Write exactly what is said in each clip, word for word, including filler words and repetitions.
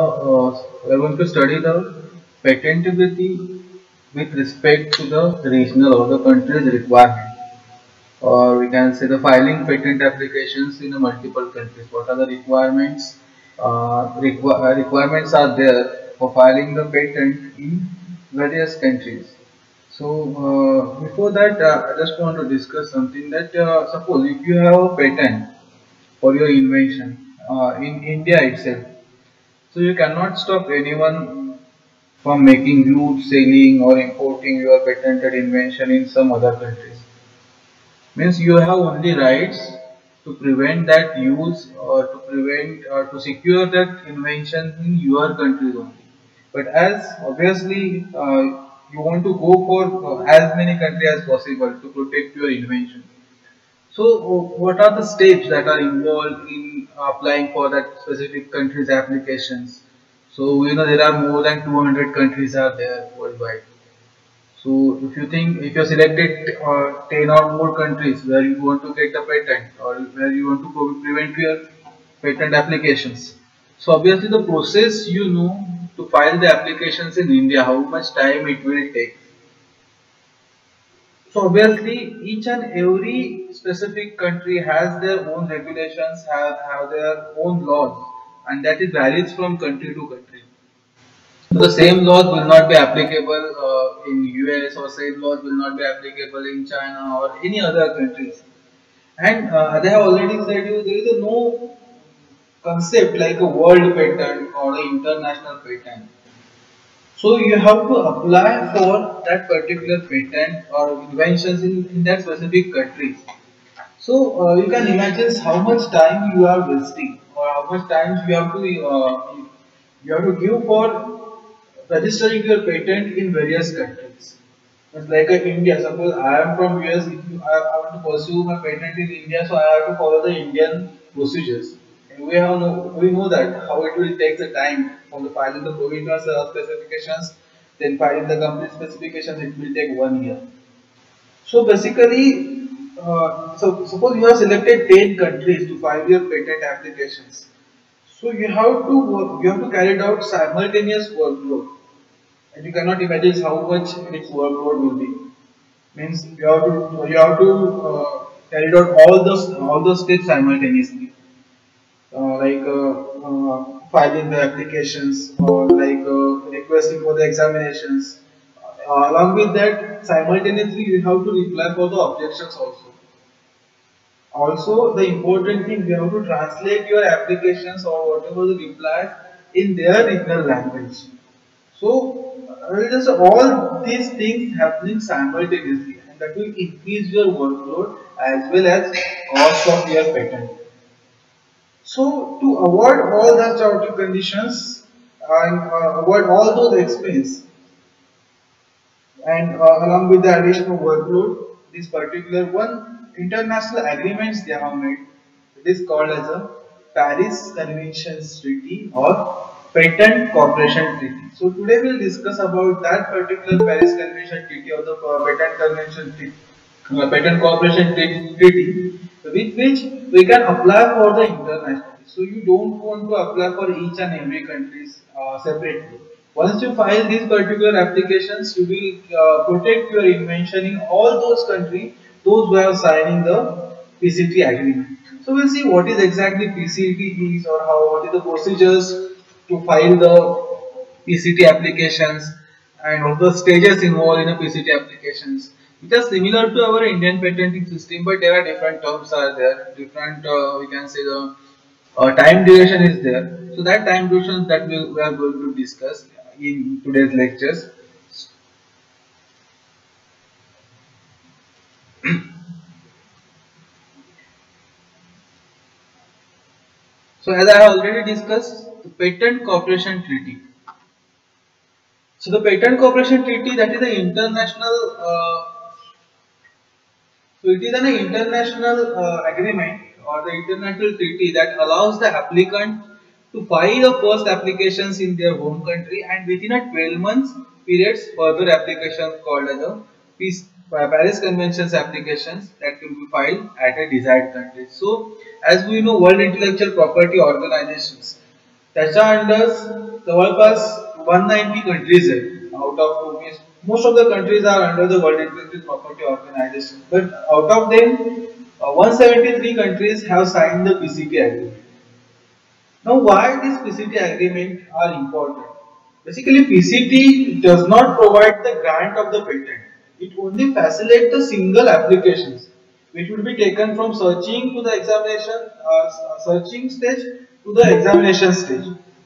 Uh, we are going to study the patentability with respect to the regional or the country's requirement, or we can say the filing patent applications in the multiple countries. What are the requirements? Uh, requ uh, requirements are there for filing the patent in various countries. So uh, before that, uh, I just want to discuss something that uh, suppose if you have a patent for your invention uh, in India itself, so you cannot stop anyone from making use, selling or importing your patented invention in some other countries. Means you have only rights to prevent that use or to prevent or to secure that invention in your countries only. But as obviously uh, you want to go for uh, as many countries as possible to protect your invention. So, uh, what are the steps that are involved in applying for that specific country's applications? So, you know, there are more than two hundred countries are there worldwide. So, if you think if you selected uh, ten or more countries where you want to get a patent or where you want to pro- prevent your patent applications, so obviously the process you know to file the applications in India, how much time it will take. So obviously, each and every specific country has their own regulations, have, have their own laws, and that is varies from country to country. The same laws will not be applicable uh, in U S or same laws will not be applicable in China or any other countries. And uh, they have already said you there is a no concept like a world patent or an international patent. So you have to apply for that particular patent or inventions in, in that specific country. So uh, you can imagine how much time you are wasting or how much time you have to uh, you have to give for registering your patent in various countries. It's like uh, India. Suppose I am from U S. If you, I, I want to pursue my patent in India, so I have to follow the Indian procedures. And we have know we know that how it will take the time from the filing the provisional uh, specifications, then filing the complete specifications. It will take one year. So basically, uh, so suppose you have selected ten countries to file your patent applications. So you have to work, you have to carry out simultaneous workload, and you cannot imagine how much its workload will be. Means you have to you have to uh, carry out all those all those steps simultaneously, uh, like uh, uh, filing the applications or like uh, requesting for the examinations. Uh, along with that, simultaneously you have to reply for the objections also. Also, the important thing you have to translate your applications or whatever the replies in their regional language. So, uh, just all these things happening simultaneously, and that will increase your workload as well as cost of your patent. So, to avoid all the chaotic conditions and uh, avoid all those expense, and uh, along with the additional workload, this particular one international agreements they have made. It is called as a Paris Conventions Treaty or Patent Cooperation Treaty. So today we'll discuss about that particular Paris Convention Treaty or the uh, Patent Convention Treaty, uh, Patent Cooperation Treaty, with which we can apply for the international. So you don't want to apply for each and every countries uh, separately. Once you file these particular applications, you will uh, protect your invention in all those countries, those who are signing the P C T agreement. So we'll see what is exactly P C T is or how what is the procedures to file the P C T applications and what the stages involved in a P C T applications. Which are similar to our Indian patenting system, but there are different terms are there, different uh, we can say the uh, time duration is there. So that time duration that we, we are going to discuss in today's lectures. So as I have already discussed, the Patent Cooperation Treaty. So the Patent Cooperation Treaty, that is the international, uh, so it is an international uh, agreement or the international treaty that allows the applicant to file the first applications in their home country and within a twelve months periods further applications called as a Peace, uh, Paris Conventions applications that can be filed at a desired country. So as we know, World Intellectual Property Organizations, त्याच्या under जवळपास one ninety countries आहेत out of means most of the countries are under the World Intellectual Property Organization, but out of them uh, one seventy-three countries have signed the P C T agreement. Now, why these P C T agreements are important? Basically, P C T does not provide the grant of the patent. It only facilitates the single applications, which would be taken from searching to the examination, uh, searching stage to the examination stage.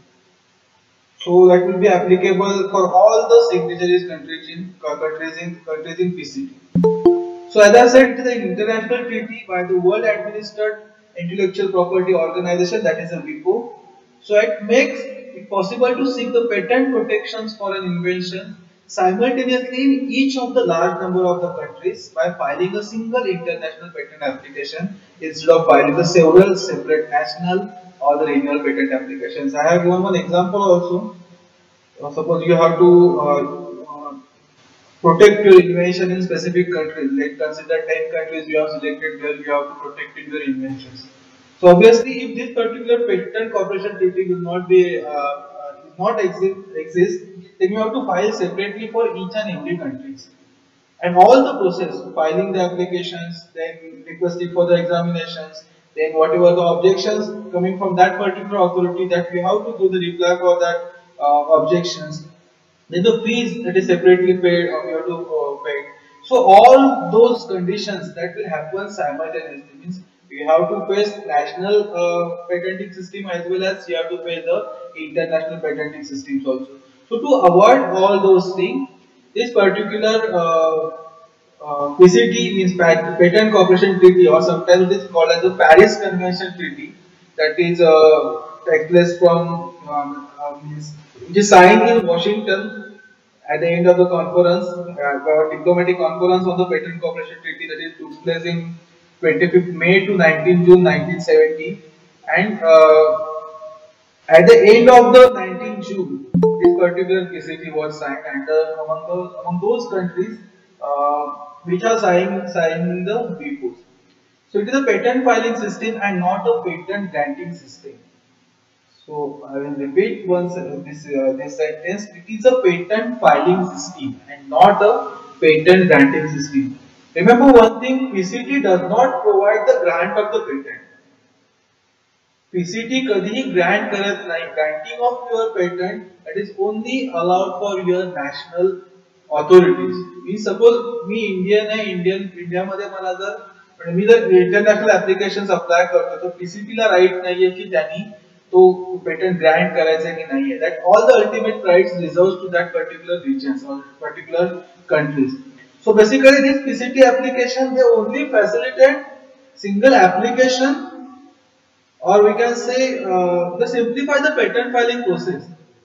So that will be applicable for all the signatories countries in uh, countries in countries in P C T. So as I said, it is an international treaty by the World Administered Intellectual Property Organization, that is a WIPO. So it makes it possible to seek the patent protections for an invention simultaneously in each of the large number of the countries by filing a single international patent application instead of filing the several separate national or the regional patent applications. I have given one example also. Uh, suppose you have to uh, uh, protect your invention in specific countries. Like consider ten countries you have selected where you have to protect your inventions. So obviously, if this particular patent cooperation treaty will not be uh, uh, not exist, exist, then you have to file separately for each and every countries. And all the process, filing the applications, then requesting for the examinations, then whatever the objections coming from that particular authority, that we have to do the reply for that uh, objections. Then the fees that is separately paid or you have to uh, pay. So all those conditions that will happen simultaneously means you have to face national uh, patenting system as well as you have to face the international patenting systems also. So to avoid all those things, this particular uh, uh, P C T means Patent Cooperation Treaty, or sometimes it is called as the Paris Convention Treaty, that is uh, takes place from um, uh, means which is signed in Washington at the end of the conference, uh, diplomatic conference on the Patent Cooperation Treaty, that is took place in twenty-fifth May to nineteenth June nineteen seventy, and uh, at the end of the nineteenth June, this particular P C T was signed, and uh, among, the, among those countries uh, which are signing, signing the WIPOs. So it is a patent filing system and not a patent granting system. So I will repeat once uh, this uh, this sentence. It is a patent filing system and not a patent granting system. Remember one thing: P C T does not provide the grant of the patent. P C T कधीही grant करत नाही. Granting of your patent, that is only allowed for your national authorities. Me suppose me Indian आहे, Indian India मध्ये मला जर मी जर international applications apply करतो, तर P C T ला right नाहीये की त्यांनी तो patent grant करायचा की नाहीये. That all the ultimate rights reserved to that particular regions or particular countries. So basically, this P C T application, they only facilitate single application, or we can say uh, they simplify the patent filing process.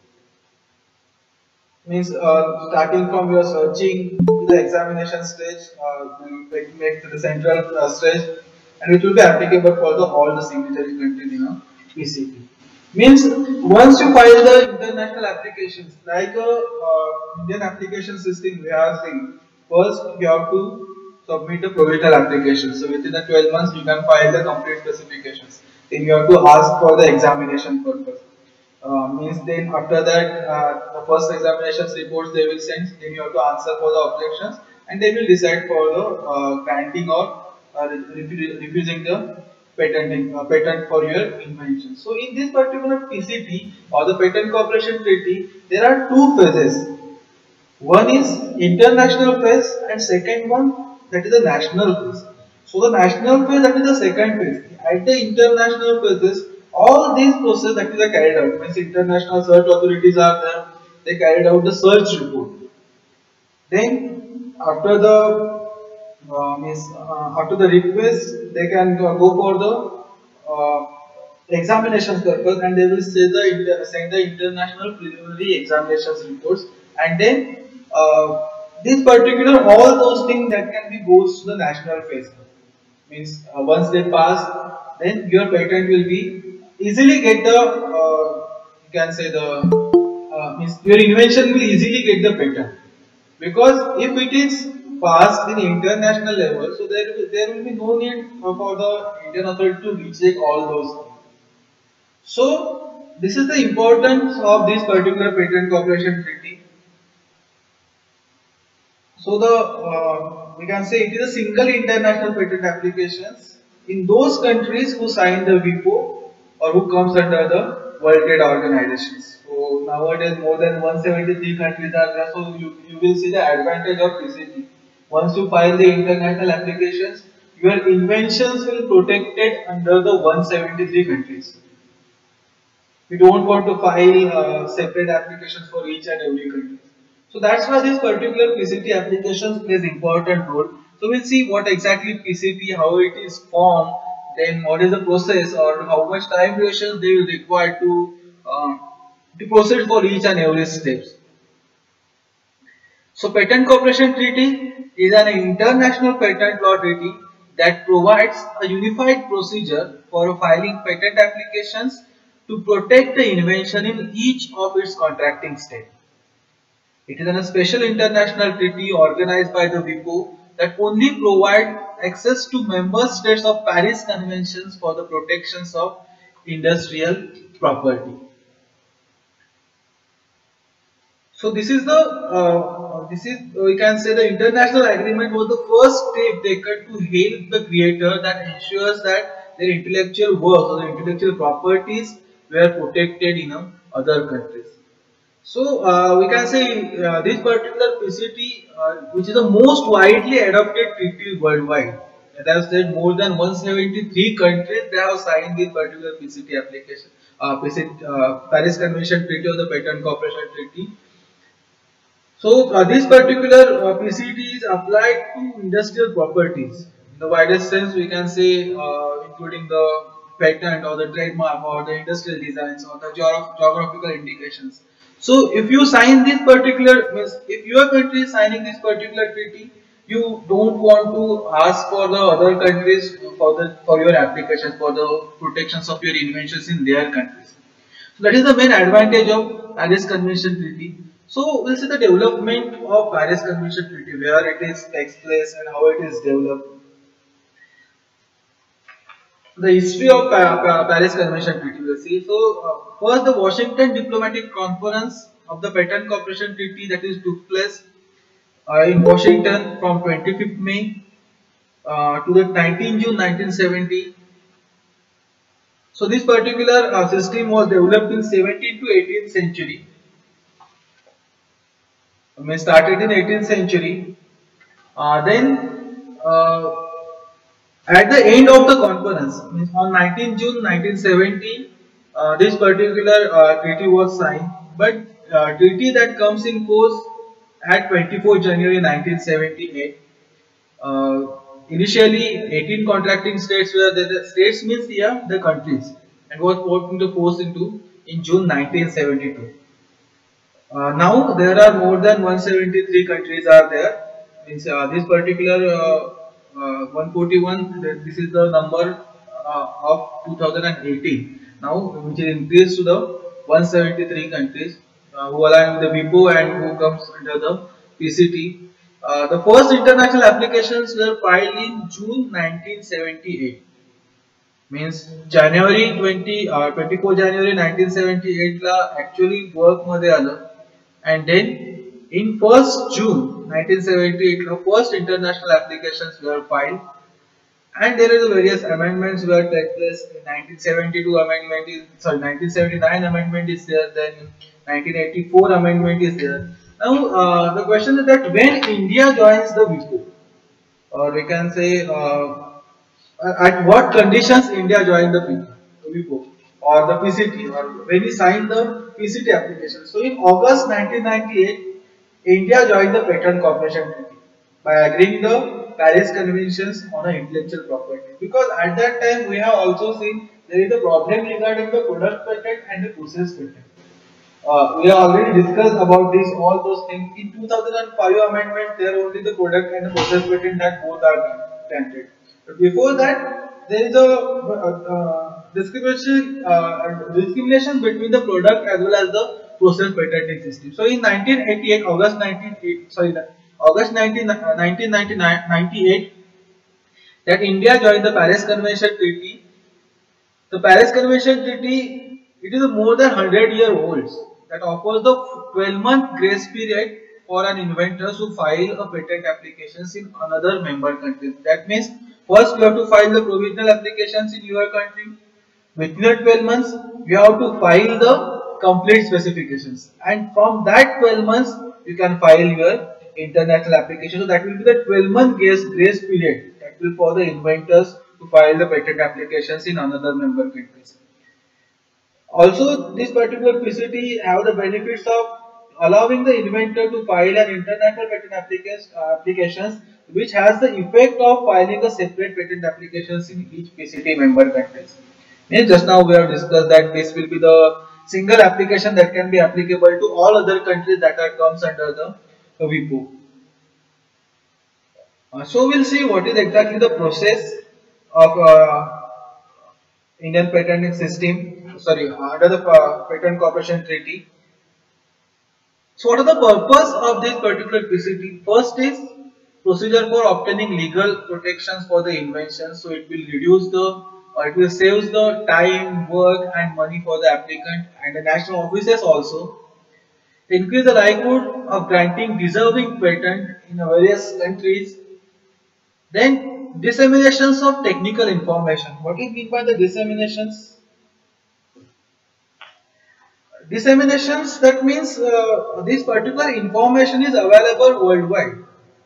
Means uh, starting from your searching to the examination stage, uh, make, make to the central uh, stage, and it will be applicable for the all the signatory countries in a P C T. Means once you file the international applications, like a uh, Indian application system, we are saying first you have to submit a provisional application. So within the twelve months, you can file the complete specifications. Then you have to ask for the examination purpose. Uh, means then after that, uh, the first examinations reports they will send. Then you have to answer for the objections, and they will decide for the uh, granting or uh, refusing the patenting uh, patent for your invention. So in this particular P C T or the Patent Cooperation Treaty, there are two phases. One is international phase, and second one, that is the national phase. So the national phase, that is the second phase. At the international phases, all these processes that is carried out. Means international search authorities are there. They carried out the search report. Then after the uh, means uh, after the request, they can uh, go for the uh, examination purpose, and they will say the inter send the international preliminary examinations reports, and then uh, this particular all those things that can be goes to the national phase. Means uh, once they pass, then your patent will be easily get the uh, you can say the uh, means your invention will easily get the patent, because if it is passed in international level, so there will, there will be no need for the Indian authority to recheck all those things. So This is the importance of this particular patent cooperation treaty. So the uh, we can say it is a single international patent applications in those countries who sign the WIPO or who comes under the World Trade Organizations. So nowadays more than one hundred seventy-three countries are there. So you, you will see the advantage of P C T. Once you file the international applications, your inventions will protected under the one hundred seventy-three countries. We don't want to file uh, separate applications for each and every country. So that's why this particular P C T applications plays important role. So we'll see what exactly P C T, how it is formed, then what is the process or how much time duration they will require to uh, to proceed for each and every steps. So Patent Cooperation Treaty is an international patent law treaty that provides a unified procedure for filing patent applications to protect the invention in each of its contracting states. It is a special international treaty organized by the WIPO that only provides access to member states of Paris Conventions for the protections of industrial property. So this is the uh, this is uh, we can say the international agreement was the first step taken to help the creator that ensures that their intellectual work or their intellectual properties were protected in uh, other countries. So uh, we can say uh, this particular P C T, uh, which is the most widely adopted treaty worldwide. As I have said, more than one hundred seventy-three countries they have signed this particular P C T application, uh, P C T, uh, Paris Convention Treaty or the Patent Cooperation Treaty. So uh, this particular uh, P C T is applied to industrial properties. In the widest sense, we can say uh, including the patent or the trademark or the industrial designs or the geog geographical indications. So if you sign this particular, means if your country is signing this particular treaty, you don't want to ask for the other countries for the for your application for the protections of your inventions in their countries. So that is the main advantage of Paris Convention Treaty. So we'll see the development of Paris Convention Treaty, where it is takes place and how it is developed. The history of pa pa Paris Convention Treaty, we'll see. So uh, first, the Washington Diplomatic Conference of the Patent Cooperation Treaty that is took place uh, in Washington from twenty-fifth May uh, to the nineteenth June nineteen seventy. So this particular uh, system was developed in seventeenth to eighteenth century. I mean, started in eighteenth century. Uh, then uh, at the end of the conference, means on nineteenth June nineteen seventy, uh, this particular uh, treaty was signed. But uh, treaty that comes in force at twenty-fourth January nineteen seventy-eight. Uh, initially, eighteen contracting states were the, the states means yeah the countries, and was put into force into in June nineteen seventy-two. Uh, now there are more than one hundred seventy-three countries are there. Means uh, this particular uh, uh, one forty-one. This is the number uh, of two thousand eighteen. Now, which is increased to the one hundred seventy-three countries uh, who align with the WIPO and who comes under the P C T. Uh, the first international applications were filed in June nineteen seventy-eight. Means January twenty, uh, twenty-fourth January nineteen seventy-eight La actually work मध्ये आलं. And then in first June nineteen seventy-eight, the first international applications were filed, and there are the various amendments were take place. In nineteen seventy-two amendment is sorry nineteen seventy-nine amendment is there. Then nineteen eighty-four amendment is there. Now uh, the question is that when India joins the WIPO, or we can say uh, at what conditions India joined the WIPO or the P C T, or when we signed the P C T application. So in August nineteen ninety-eight, India joined the Patent Cooperation Treaty by agreeing the Paris Conventions on intellectual property. Because at that time we have also seen there is a problem regarding the product patent and the process patent. Uh, we have already discussed about this all those things. In two thousand five amendment, there only the product and the process patent that both are granted. But before that, there is a uh, uh, discrimination uh, discrimination between the product as well as the process patenting system. So in nineteen eighty-eight, August nineteen sorry August nineteen ninety-eight, that India joined the Paris Convention Treaty. The Paris Convention Treaty It is a more than one hundred year olds that offers the twelve month grace period for an inventor to file a patent applications in another member country. That means first you have to file the provisional applications in your country. Within the twelve months, you have to file the complete specifications, and from that twelve months, you can file your international application. So that will be the twelve month grace, grace period that will for the inventors to file the patent applications in another member countries. Also, this particular P C T have the benefits of allowing the inventor to file an international patent application, uh, applications, which has the effect of filing a separate patent applications in each P C T member countries. And just now we have discussed that this will be the single application that can be applicable to all other countries that are comes under the WIPO. Uh, so we'll see what is exactly the process of uh, Indian patenting system, sorry, under the uh, Patent Cooperation Treaty. So what are the purpose of this particular P C T? First is procedure for obtaining legal protections for the invention. So it will reduce the, or it will save the time, work and money for the applicant and the national offices also. Increase the likelihood of granting deserving patent in various countries. Then disseminations of technical information. What is meant by the disseminations? Disseminations, that means uh, this particular information is available worldwide.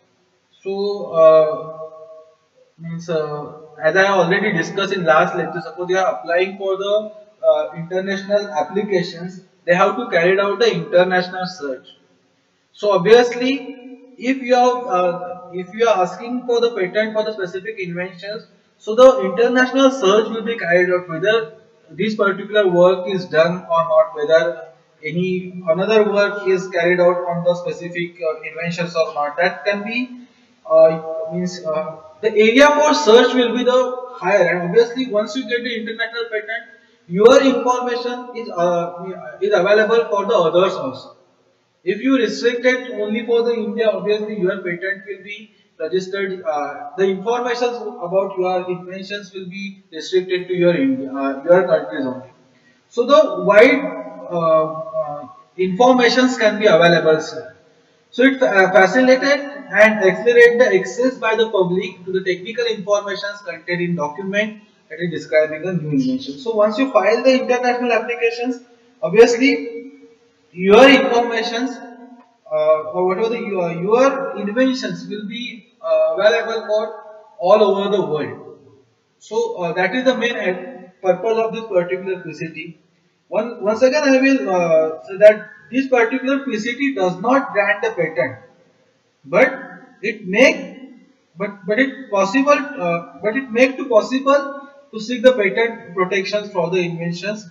So uh, means uh, as I already discussed in last lecture, suppose they are applying for the uh, international applications, they have to carry out the international search. So obviously, if you are uh, if you are asking for the patent for the specific inventions, so the international search will be carried out whether this particular work is done or not, whether any another work is carried out on the specific uh, inventions or not. That can be uh, means uh, the area for search will be the higher, and obviously once you get the international patent, your information is uh, is available for the others also. If you restrict it only for the India, obviously your patent will be registered. Uh, the information about your inventions will be restricted to your India, uh, your countries only. So the wide uh, uh, informations can be available, sir. So it uh, facilitated and accelerate the access by the public to the technical informations contained in document that is describing the new invention. So once you file the international applications, obviously your informations uh, or whatever the your, your inventions will be uh, available for all over the world. So uh, that is the main purpose of this particular P C T. One, once again I will uh, say that this particular P C T does not grant the patent, but it make but but it possible uh, but it make to possible to seek the patent protections for the inventions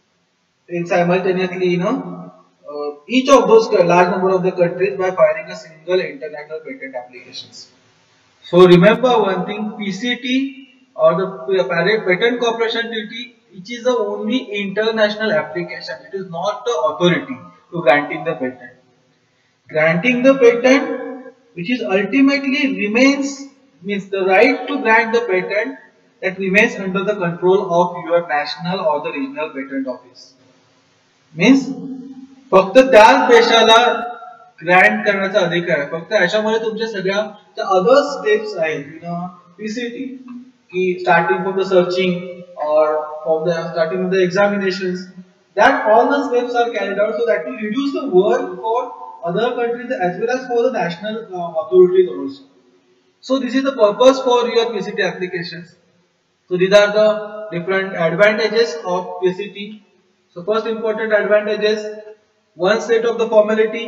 in simultaneously, you know, uh, each of those large number of the countries by filing a single international patent applications. So remember one thing, P C T or the Patent Cooperation Treaty, which is the only international application. It is not the authority to granting the patent. Granting the patent, which is ultimately remains, means the right to grant the patent that remains under the control of your national or the regional patent office. Means फक्त त्याच देशाला Grant करण्याचा अधिकार आहे. फक्त याच्यामध्ये तुमच्या सगळ्या ज्या अदर स्टेप्स आहेत, यु नो, पीसीटी की स्टार्टिंग फ्रॉम द सर्चिंग और from the starting of the examinations, that all the steps are carried out, so that will reduce the work for other countries as well as for the national uh, authorities also. So this is the purpose for your P C T applications. So these are the different advantages of P C T. So first important advantage is one set of the formality,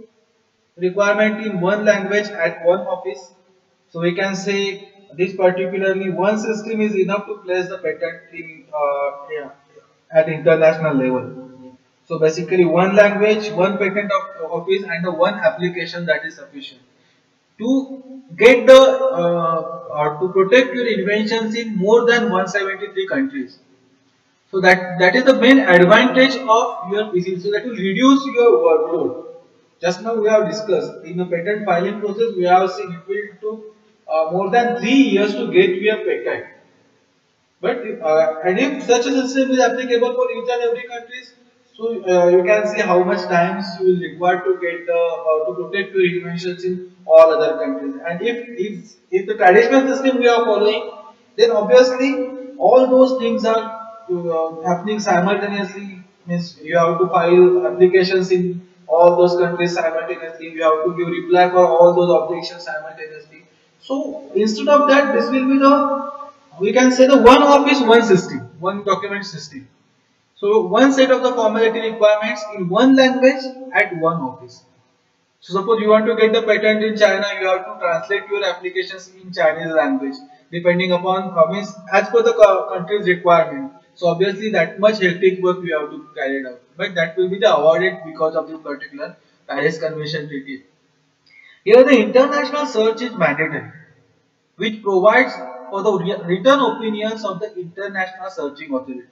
requirement in one language at one office. So we can say this particularly one system is enough to place the patent in uh, yeah, at international level. So basically one language, one patent of office and the one application, that is sufficient to get the uh, or to protect your inventions in more than one hundred seventy-three countries. So that that is the main advantage of your P C T. So that will reduce your workload. Just now we have discussed in the patent filing process, we have seen it will took uh, more than three years to get your patent. But uh, and if such a system is applicable for each and every country, so uh, you can see how much times you will require to get the uh, to protect your inventions in all other countries. And if if if the traditional system we are following, then obviously all those things are uh, happening simultaneously. Means you have to file applications in all those countries simultaneously. You have to give reply for all those objections simultaneously. So instead of that, this will be the, we can say, the one office, one system, one document system. So one set of the formality requirements in one language at one office. So suppose you want to get the patent in China, you have to translate your applications in Chinese language, depending upon uh, means as per the country's requirement. So obviously that much hectic work we have to carry it out, but that will be the awarded because of this particular Paris Convention Treaty. Here the international search is mandatory, which provides for the written opinions of the International Searching Authority.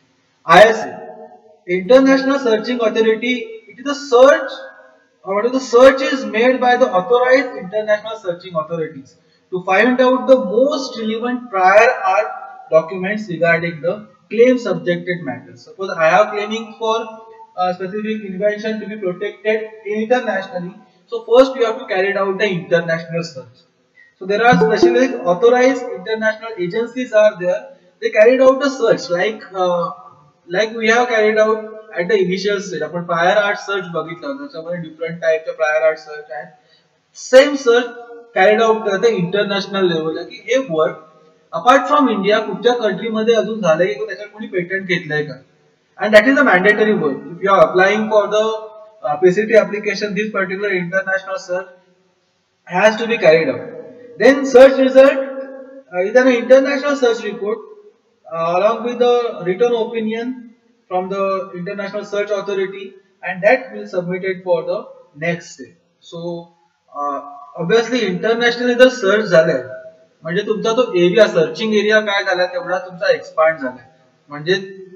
I S A, International Searching Authority, it is a search, or what is the search is made by the authorized international searching authorities to find out the most relevant prior art documents regarding the claim subjected matters. Suppose I have claiming for a specific invention to be protected internationally, so first we have to carry out the international search. So there are specialized authorized international agencies are there. They carried out a search like uh, like we have carried out at the initial stage. आपण prior art search बघितलं त्याच्यामध्ये different types of prior art search आहेत. Same search carried out at the international level की हे work apart from India कुठच्या country मध्ये अजून झालंय की त्याच्यात कोणी patent घेतलंय का? And that is a mandatory work. If you are applying for the uh, P C T application, this particular international search has to be carried out. Then search result uh, is an international search report uh, along with the written opinion from the International Search Authority, and that will submitted for the next step. So uh, obviously internationally जर search झालाय म्हणजे तुमचा तो area searching area काय झाला तेवढा तुमचा expand झालाय म्हणजे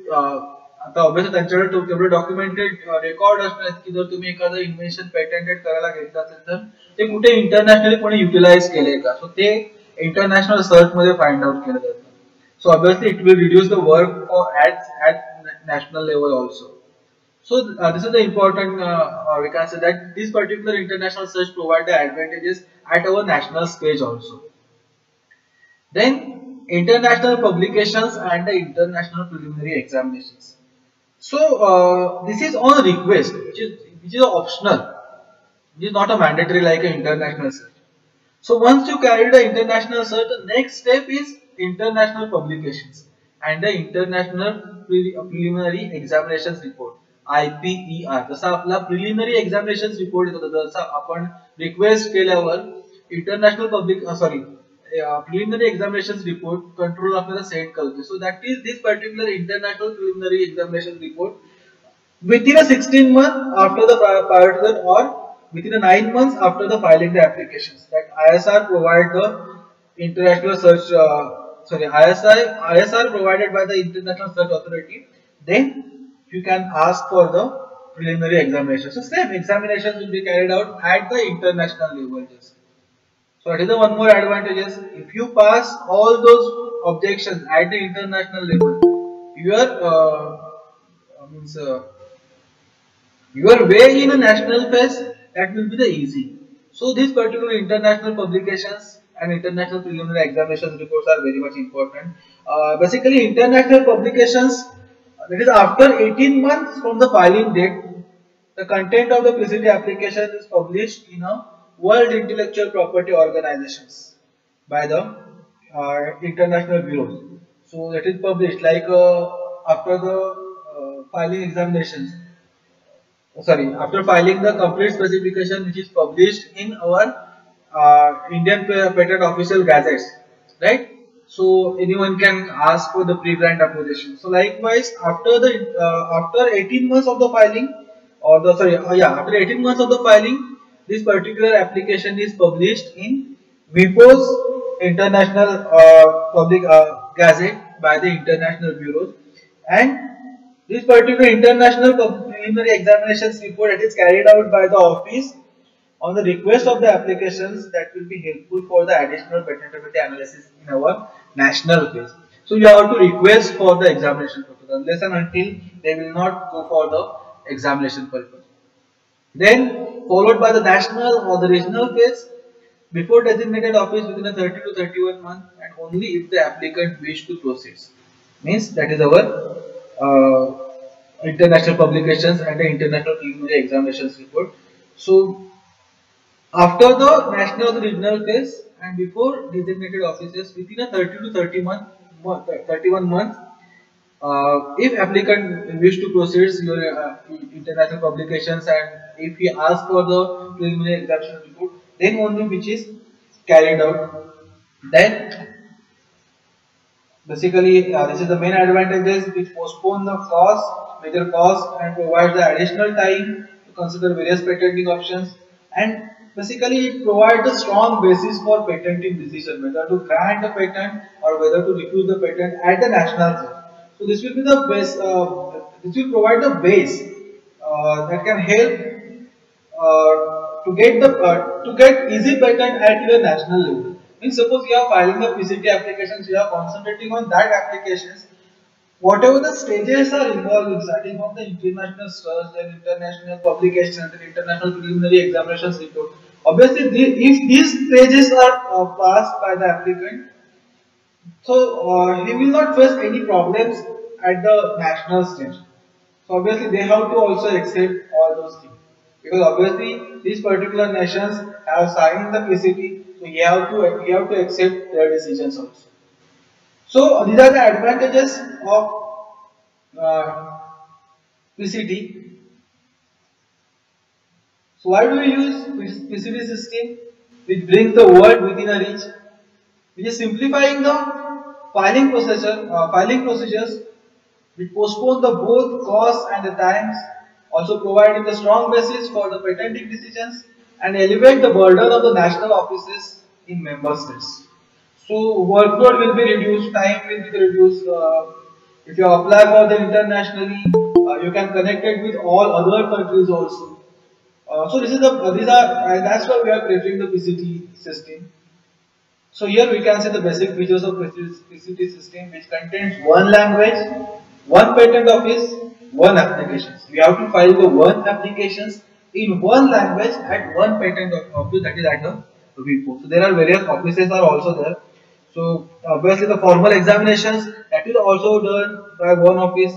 आता ऑब्वियसली त्यांच्याकडे तेवढे डॉक्युमेंटेड रेकॉर्ड असणार की जर तुम्ही एखादं इन्व्हेन्शन पेटंटेड करायला घेतलं असेल तर ते कुठे इंटरनॅशनली कोणी युटिलाइज केले का सो ते इंटरनॅशनल सर्च मध्ये फाइंड आउट केलं जातं so obviously it will reduce the work for at at national level also. So uh, this is the important uh, uh, we can say that this particular international search provide the advantages at our national stage also. Then international publications and the international preliminary examinations. So uh, this is on request, which is which is optional. It is not a mandatory like an international search. So once you carry the international search, the next step is international publications and the international preliminary examinations report I P E R. जसा आपला preliminary examinations report येतो जसा आपण request केल्यावर international public sorry preliminary examinations report control आपल्याला set करतो. So that is this particular international preliminary examinations report within a sixteen months after the prior to that or within a nine months after the filing the applications. That I S R provide the international search uh, sorry I S I I S R provided by the International Search Authority. Then you can ask for the preliminary examination. So same examinations will be carried out at the international level. Just so that is the one more advantages. If you pass all those objections at the international level, your uh, means uh, your way in a national phase that will be the easy. So these particular international publications and international preliminary examination reports are very much important. Uh, basically, international publications, that is after eighteen months from the filing date, the content of the P C T application is published in a World Intellectual Property Organizations by the uh, international bureaus. So that is published like uh, after the uh, filing examinations. Sorry, after filing the complete specification which is published in our uh, Indian Patent Official Gazettes, right? So anyone can ask for the pre-grant application. So likewise, after the uh, after eighteen months of the filing, or the sorry, uh, yeah, after eighteen months of the filing, this particular application is published in WIPO's International uh, Public uh, Gazette by the international bureaus, and this particular international preliminary examinations report that is carried out by the office on the request of the applications that will be helpful for the additional patentability analysis in our national phase. So you have to request for the examination purpose unless and until they will not go for the examination purpose. Then followed by the national or the regional phase before designated office within a thirty to thirty-one month, and only if the applicant wish to proceed. Means that is our uh, international publications and the international preliminary examinations report. So after the national or the regional phase and before designated offices within a thirty to thirty month, thirty-one months, uh, if applicant wish to proceed your uh, international publications and if he asks for the preliminary examination report, then only which is carried out. Then basically uh, this is the main advantages which postpone the cost, major cost, and provides the additional time to consider various patenting options, and basically it provides a strong basis for patenting decision whether to grant a patent or whether to refuse the patent at the national level. So this will be the base. Uh, this will provide the base uh, that can help uh, to get the uh, to get easy patent at your national level. Means suppose you are filing the P C T applications, you are concentrating on that applications. Whatever the stages are involved in starting from the international search, then international publications, then international preliminary examinations report. Obviously, the, if these stages are uh, passed by the applicant, so uh, he will not face any problems at the national stage. So obviously they have to also accept all those things, because obviously these particular nations have signed the P C T, so you have to you have to accept their decisions also. So these are the advantages of uh, P C T. So why do we use P C T system, which brings the world within a reach, which is simplifying the filing procedure, uh, filing procedures, which postpone the both costs and the times, also providing the strong basis for the patenting decisions and elevate the burden of the national offices in member states. So workload will be reduced, time will be reduced. Uh, if you apply for the internationally, uh, you can connect it with all other countries also. Uh, so this is the uh, these are uh, that's why we are preferring the P C T system. So here we can see the basic features of P C T system, which contains one language, one patent office, one application. We have to file the one applications in one language at one patent office, that is at the report. So there are various offices are also there. So obviously the formal examinations, that is also done by one office.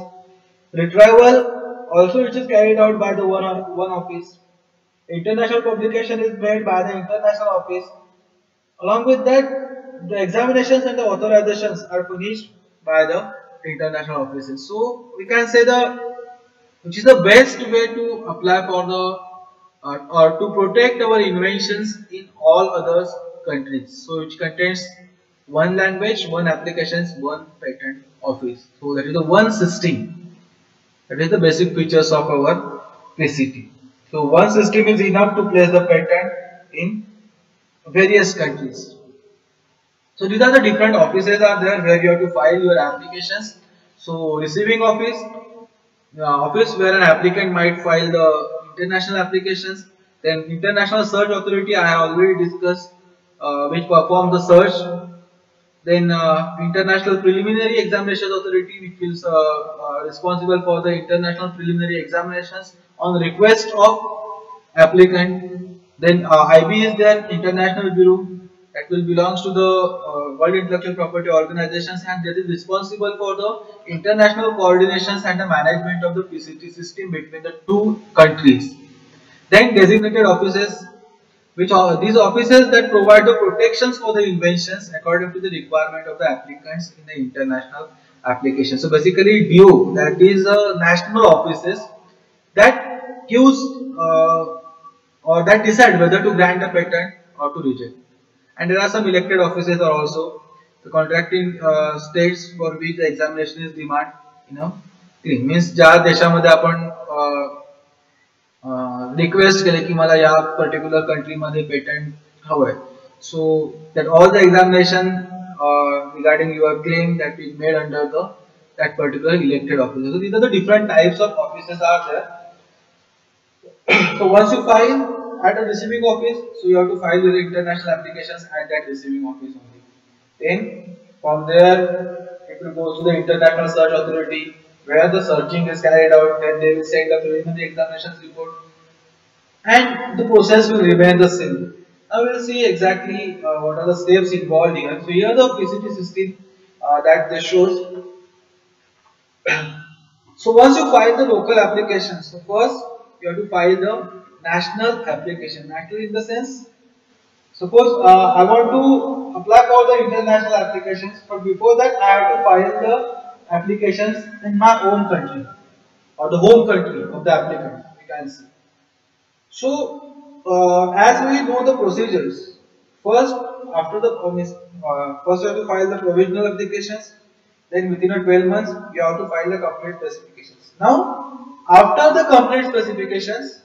Retrieval also, which is carried out by the one one office. International publication is made by the international office. Along with that, the examinations and the authorizations are finished by the international offices. So we can say the which is the best way to apply for the uh, or to protect our inventions in all other countries. So which contains one language, one applications, one patent office. So that is the one system. That is the basic features of our P C T. So one system is enough to place the patent in various countries. So these are the different offices are there where you have to file your applications. So receiving office, the office where an applicant might file the international applications. Then international search authority, I have already discussed, uh, which perform the search. Then uh, international preliminary examinations authority, which is uh, uh, responsible for the international preliminary examinations on request of applicant. Then uh, I B is there, International Bureau, that will belongs to the uh, World Intellectual Property Organizations, and that is responsible for the international coordinations and the management of the P C T system between the two countries. Then designated offices, which are these offices that provide the protections for the inventions according to the requirement of the applicants in the international application. So basically D O, that is uh, national offices that gives uh, or that decide whether to grant a patent or to reject. And there are some elected offices are also the contracting uh, states for which the examination is demand, you know, means ज्या देशामध्ये आपण request केले की मला या particular country मध्ये patent हवंय, so that all the examination uh, regarding your claim that is made under the that particular elected office. So these are the different types of offices are there. So once you file at a receiving office, so you have to file your international applications at that receiving office only. Then from there it will go to the International Search Authority where the searching is carried out. Then they will send a preliminary examinations report, and the process will remain the same. Now we will see exactly uh, what are the steps involved here. So here the P C T system uh, that they shows. So once you file the local application, so first you have to file the national application. National in the sense, suppose uh, I want to apply for the international applications, but before that I have to file the applications in my own country or the home country of the applicant. We can see. So uh, as we know the procedures, first after the uh, first you have to file the provisional applications. Then within a twelve months, you have to file the complete specifications. Now, after the complete specifications,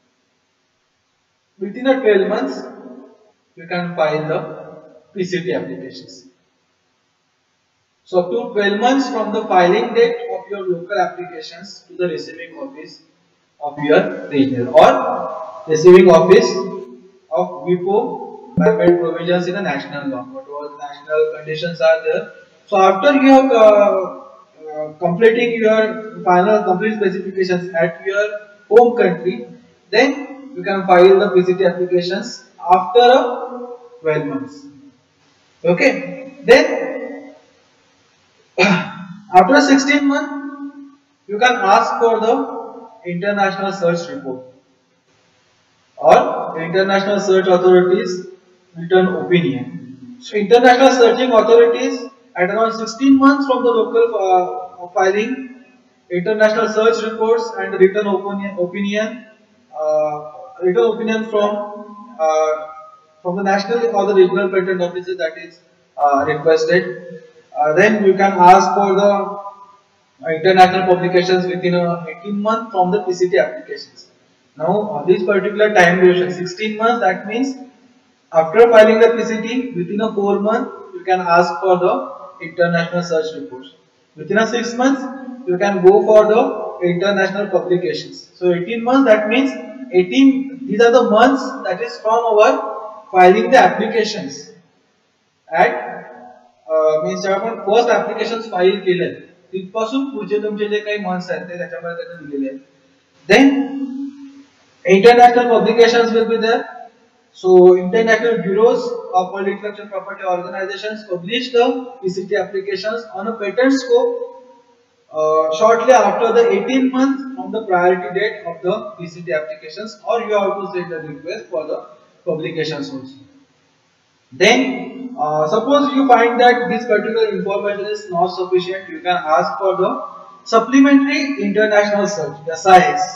within a twelve months, you can file the P C T applications. So, up to twelve months from the filing date of your local applications to the receiving office of your regional or receiving office of W I P O by made provisions in the national law. What all national conditions are there. So after you have uh, uh, completing your final complete specifications at your home country, then you can file the P C T applications after uh, twelve months. Okay. Then after sixteen months, you can ask for the international search report or international search authorities written opinion. So international searching authorities at around sixteen months from the local uh, filing, international search reports and written opinion, opinion uh, written opinion from uh, from the national or the regional patent offices that is uh, requested. Uh, then you can ask for the uh, international publications within uh, eighteen months from the P C T applications. Now, uh, this particular time duration, sixteen months, that means after filing the P C T, within a four month, you can ask for the international search reports. Within a six months, you can go for the international publications. So eighteen months, that means eighteen, these are the months that is from our filing the applications. At uh, means आपण first applications file केले, तिथपासून पुढचे तुमचे जे काही months आहेत ते त्याच्यामध्ये त्यांनी दिलेले आहेत. Then international publications will be there. So international bureaus of world intellectual property organizations publish the P C T applications on a patent scope uh, shortly after the eighteen months from the priority date of the P C T applications, or you have to send a request for the publications also. Then uh, suppose you find that this particular information is not sufficient, you can ask for the supplementary international search, S I S.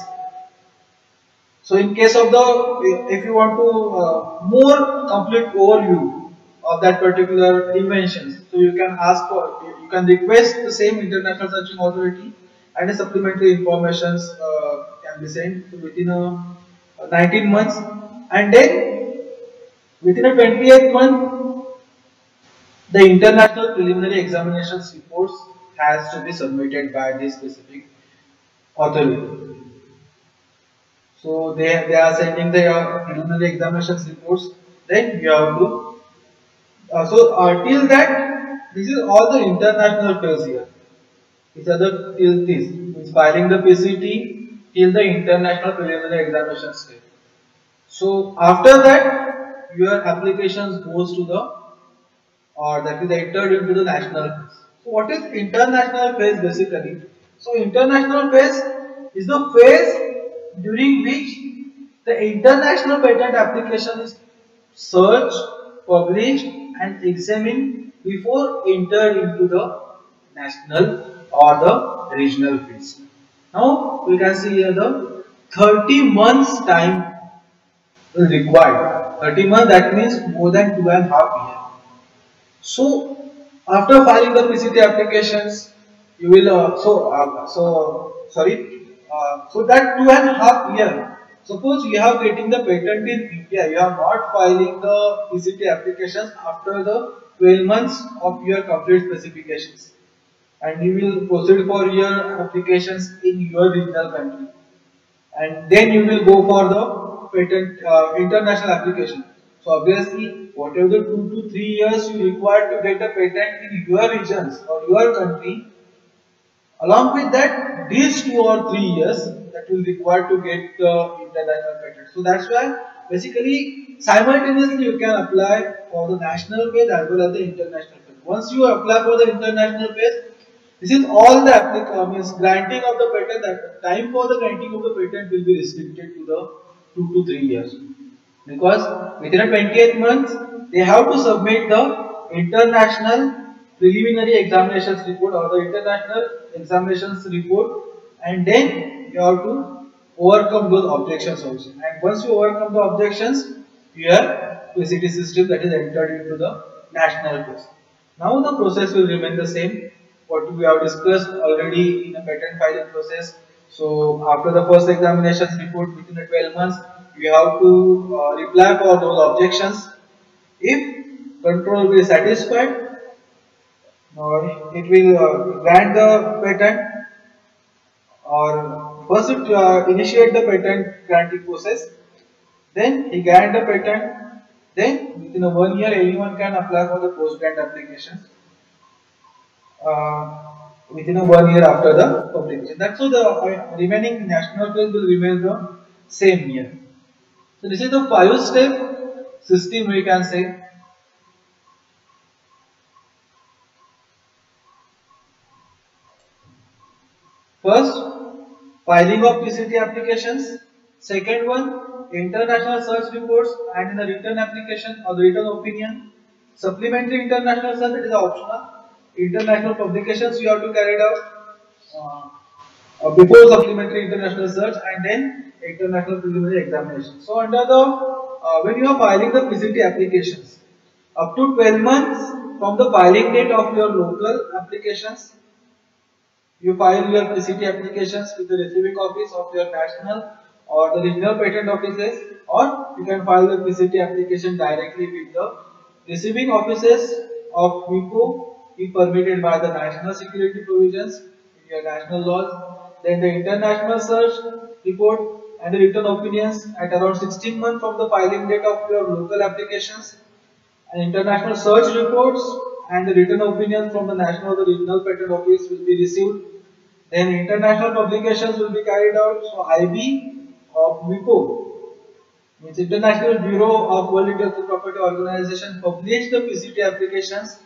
So in case of the, if you want to uh, more complete overview of that particular inventions, so you can ask for, you can request the same international searching authority, and a supplementary informations uh, can be sent within a, a nineteen months, and then within a twentieth month, the international preliminary examinations reports has to be submitted by this specific authority. So they, they are sending the uh, preliminary examinations reports, then you have to, uh, so uh, till that, this is all the international phase here. These are the, till this, means filing the P C T till the international preliminary examination stage. So after that, your applications goes to the, or that is entered into the national phase. So what is international phase basically? So international phase is the phase during which the international patent application is searched, published and examined before entered into the national or the regional phase. Now we can see here the thirty months time is required. thirty months, that means more than two and a half years. So after filing the P C T applications, you will uh, so uh, so sorry. Uh, so that two and a half year, suppose you have getting the patent in India, you are not filing the P C T applications after the twelve months of your complete specifications, and you will proceed for your applications in your regional country, and then you will go for the patent uh, international application. So obviously, whatever the two to three years you require to get a patent in your regions or your country, along with that, these two or three years that will require to get the international patent. So that's why basically simultaneously you can apply for the national phase as well as the international phase. Once you apply for the international phase, this is all the application means granting of the patent. That time for the granting of the patent will be restricted to the two to three years, because within a twenty-eight months they have to submit the international preliminary examinations report or the international examinations report, and then you have to overcome those objections also. And once you overcome the objections, your P C T system that is entered into the national phase. Now the process will remain the same what we have discussed already in a patent filing process. So after the first examinations report within the twelve months, we have to uh, reply for those objections. If control will be satisfied, uh, it will uh, grant the patent, or first it uh, initiate the patent granting process, then he grant the patent, then within a one year anyone can apply for the post grant applications. Uh, within a one year after the publication. That's so the uh, remaining national phase will remain the same year. So this is the five step system we can say. First, filing of P C T applications. Second one, international search reports and in the written application or the written opinion. Supplementary international search, it is optional. International publications you have to carry it out uh, uh, before supplementary international search, and then international preliminary examination. So under the uh, when you are filing the P C T applications, up to twelve months from the filing date of your local applications, you file your P C T applications with the receiving office of your national or the regional patent offices, or you can file the P C T application directly with the receiving offices of WIPO if permitted by the national security provisions in your national laws. Then the international search report and the written opinions at around sixteen months from the filing date of your local applications, and international search reports and the written opinions from the national or the regional patent office will be received. Then international publications will be carried out. So I B of WIPO, means International Bureau of World Intellectual Property Organization, published the P C T applications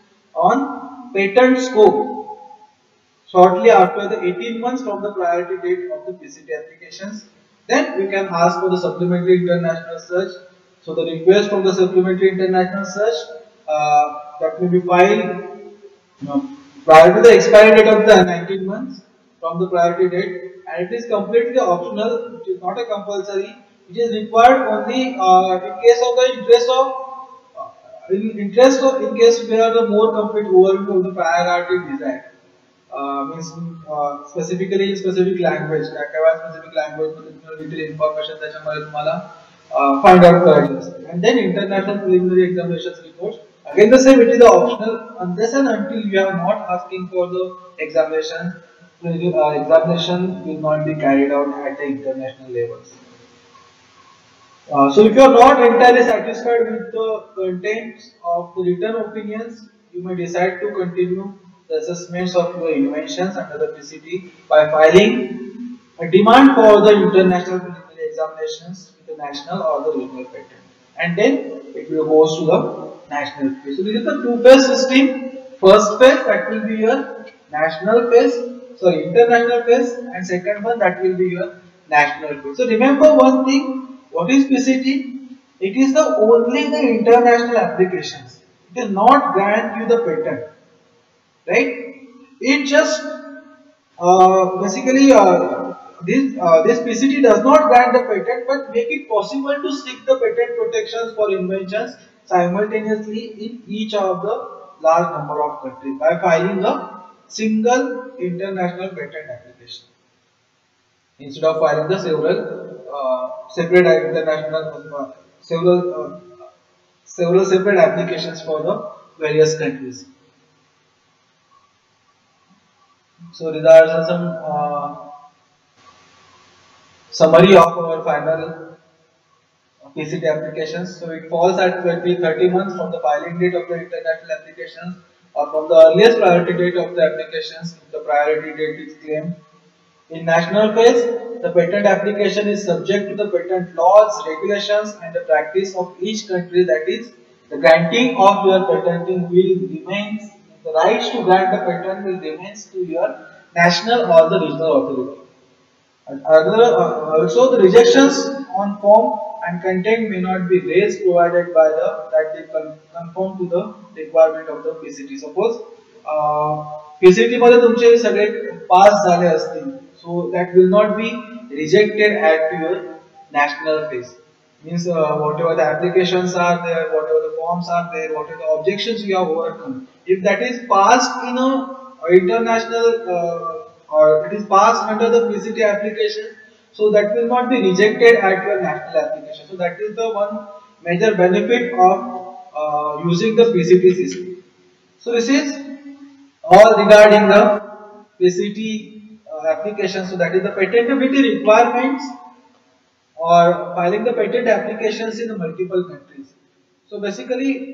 on patent scope shortly after the eighteen months from the priority date of the P C T applications. Then we can ask for the supplementary international search. So the request from the supplementary international search uh, that will be filed no, prior to the expiry date of the nineteen months from the priority date, and it is completely optional. It is not a compulsory. It is required only uh, in case of the interest of uh, in interest of in case where the more complete overview of the priority desired. Uh, means uh, specifically specific language, काय specific language मध्ये information त्याच्यामध्ये तुम्हाला uh, find out करायची असते. And then international preliminary examinations reports. Again the same, it is optional unless and until you are not asking for the examination. Uh, examination will not be carried out at the international levels. Uh, so if you are not entirely satisfied with the contents of the written opinions, you may decide to continue the assessments of your inventions under the P C T by filing a demand for the international preliminary examinations with the national or the regional patent, and then it will go to the national phase. So this is the two-phase system. First phase, that will be your national phase, sorry international phase, and second one, that will be your national phase. So remember one thing. What is P C T? It is the only the international applications. It will not grant you the patent, right? It just uh, basically uh, this uh, this P C T does not grant the patent, but make it possible to seek the patent protections for inventions simultaneously in each of the large number of countries by filing a single international patent application instead of filing the several uh, separate international uh, several uh, several separate applications for the various countries. So these are some uh, summary of our final P C T applications. So it falls at twenty thirty months from the filing date of the international applications or from the earliest priority date of the applications if the priority date is claimed. In national phase, the patent application is subject to the patent laws, regulations and the practice of each country. That is, the granting of your patenting will remains, the rights to grant the patent will remains to your national or the regional authority. And other, uh, also the rejections on form and content may not be raised provided by the that they conform to the requirement of the P C T. Suppose uh, P C T मध्ये तुमचे सगळे पास झाले असतील, so that will not be rejected at your national phase. Means uh, whatever the applications are there, whatever the forms are there, whatever the objections you have overcome, if that is passed in a international uh, or it is passed under the P C T application, so that will not be rejected at your national application. So that is the one major benefit of uh, using the P C T system. So this is all regarding the P C T uh, application. So that is the patentability requirements or filing the patent applications in the multiple countries. So basically,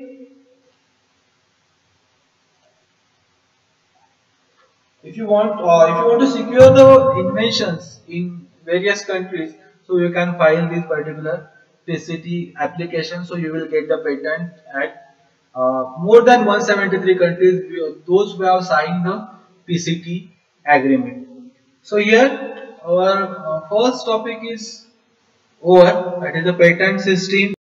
if you want uh, if you want to secure the inventions in various countries, so you can file this particular P C T application, so you will get the patent at uh, more than one hundred seventy-three countries, those who have signed the P C T agreement. So here our uh, first topic is over, that is the patent system.